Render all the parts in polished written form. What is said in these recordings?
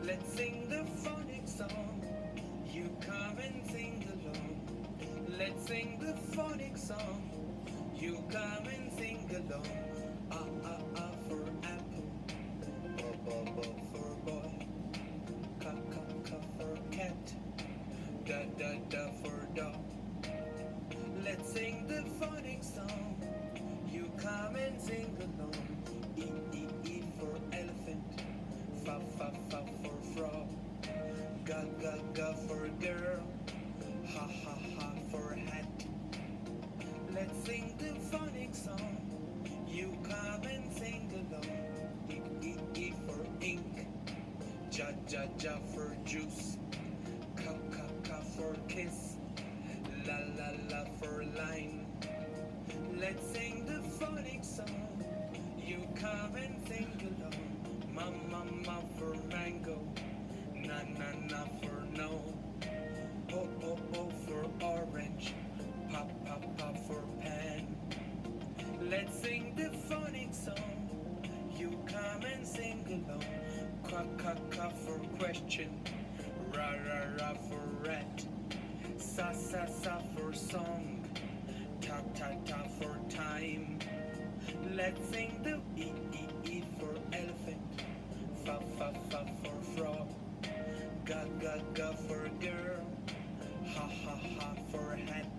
Let's sing the phonic song. You come and sing along. Let's sing the phonic song. You come and sing along. Ah ah ah for apple, ba ba ba for boy, ka ka ka for cat, da da da for dog. Let's sing the phonic song. You come and sing along. E e e for elephant, fa fa fa for frog, ga ga ga for girl, ha ha ha for hat. Let's sing the phonic song. You come and sing along. E e e for ink, ja ja ja for juice, ka ka ka for kiss, la la la for line. Let's sing the phonic song. You come and sing along. Ma ma ma for mango, na na na for no, oh oh oh for orange, pop pop pop for pan. Let's sing the phonic song. You come and sing along. Quack quack quack for question, ra ra ra for rat, sa sa sa for song, ta ta ta for time. Let's sing the e e e for elephant, fa fa fa for frog, ga ga ga for girl, ha ha ha for hat.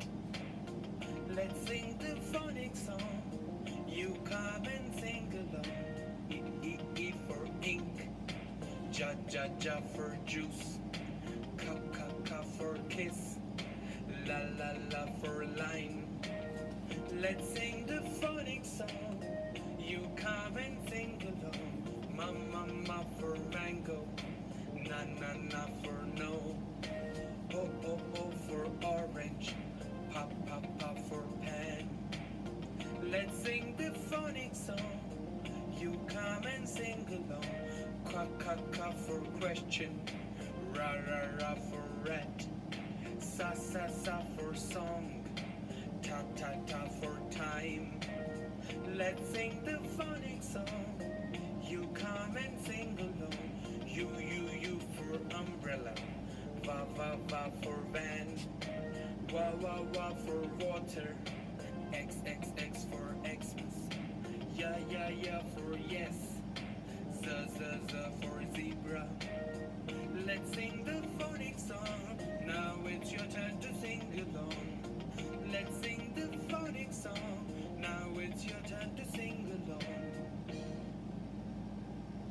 Let's sing the phonic song. You come and sing along. E e e for ink, ja ja ja for juice, ka ka ka for kiss, la la la for line. Let's sing the phonic song. You come and sing along. Ma ma ma for mango, na na na for no, oh oh oh for orange, pop pop pop for pan. Let's sing the phonic song. You come and sing along. Quack quack quack for question, ra ra ra for rat, sa sa sa for song, ta ta ta for time. Let's sing the phonic song. You come and sing along. You for umbrella, va va va for van, wa wa wa for water, x x x for Xmas, yeah yeah yeah for yes, z z z for